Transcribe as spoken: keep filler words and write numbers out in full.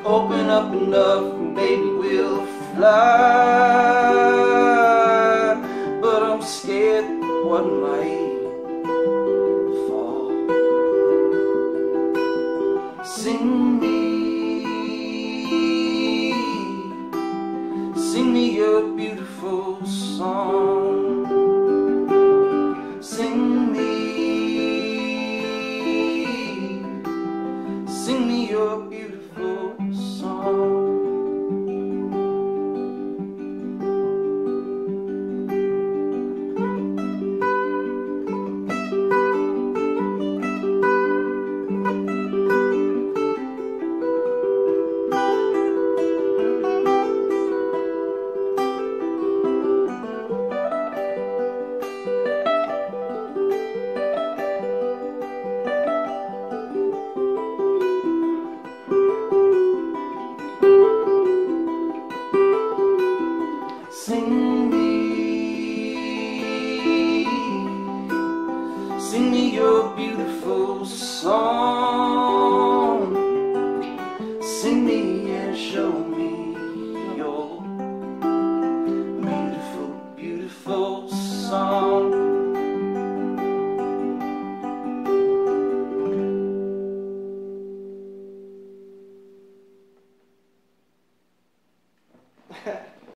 Open up enough and maybe we'll fly. But I'm scared what might fall. Sing me, sing me your beautiful song. Sing me, sing me your beautiful song. Sing me, sing me your beautiful song.